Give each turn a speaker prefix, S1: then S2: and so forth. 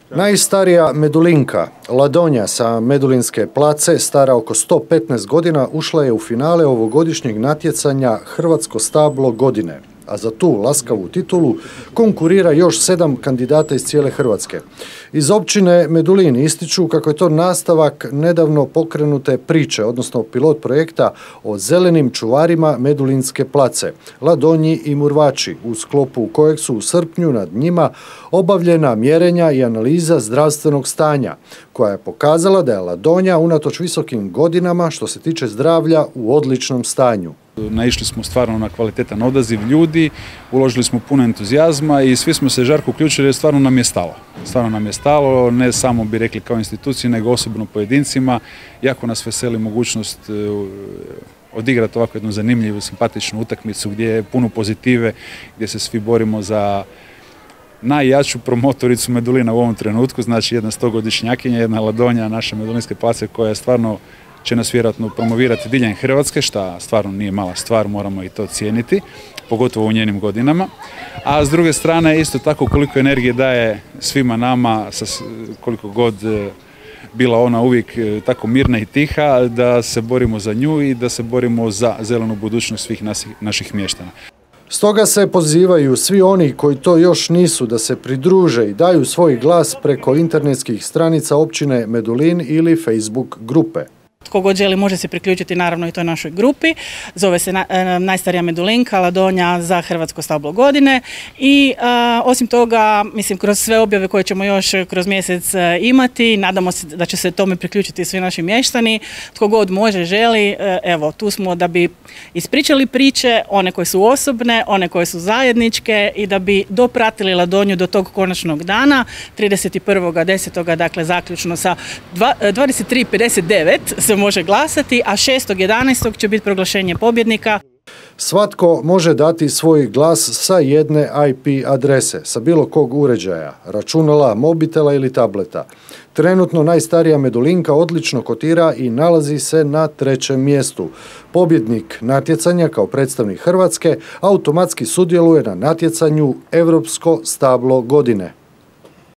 S1: Najstarija medulinka, Ladonja sa Medulinske place, stara oko 115 godina, ušla je u finale ovogodišnjeg natjecanja Hrvatsko stablo godine, a za tu laskavu titulu konkurira još 7 kandidata iz cijele Hrvatske. Iz općine Medulin ističu kako je to nastavak nedavno pokrenute priče, odnosno pilot projekta o zelenim čuvarima Medulinske place, Ladonji i Murvači, u sklopu kojeg su u srpnju nad njima obavljena mjerenja i analiza zdravstvenog stanja, koja je pokazala da je Ladonja unatoč visokim godinama što se tiče zdravlja u odličnom stanju.
S2: Naišli smo stvarno na kvalitetan odaziv ljudi, uložili smo puno entuzijazma i svi smo se žarko uključili jer stvarno nam je stalo. Stvarno nam je stalo, ne samo bi rekli kao instituciji, nego osobno pojedincima. Jako nas veseli mogućnost odigrati ovako jednu zanimljivu, simpatičnu utakmicu gdje je puno pozitive, gdje se svi borimo za najjaču promotoricu Medulina u ovom trenutku, znači jedna 100-godišnjakinja, jedna Ladonja naše Medulinske place koja stvarno će nas vjerojatno promovirati diljem Hrvatske, što stvarno nije mala stvar, moramo i to cijeniti, pogotovo u njenim godinama. A s druge strane, isto tako koliko energije daje svima nama, koliko god bila ona uvijek tako mirna i tiha, da se borimo za nju i da se borimo za zelenu budućnost svih naših mještana.
S1: Stoga se pozivaju svi oni koji to još nisu da se pridruže i daju svoj glas preko internetskih stranica općine Medulin ili Facebook grupe.
S3: Tko god želi može se priključiti naravno i toj našoj grupi. Zove se Najstarija Medulinka, Ladonja za Hrvatsko stablo godine i osim toga, mislim, kroz sve objave koje ćemo još kroz mjesec imati, nadamo se da će se tome priključiti svi naši mještani. Tko god može, želi, evo, tu smo da bi ispričali priče, one koje su osobne, one koje su zajedničke i da bi dopratili Ladonju do tog konačnog dana, 31.10. dakle zaključno sa 23:59 se može glasati, a 6.11. će biti proglašenje pobjednika.
S1: Svatko može dati svoj glas sa jedne IP adrese, sa bilo kog uređaja, računala, mobitela ili tableta. Trenutno najstarija Medulinka odlično kotira i nalazi se na 3. mjestu. Pobjednik natjecanja kao predstavnik Hrvatske automatski sudjeluje na natjecanju Europsko stablo godine.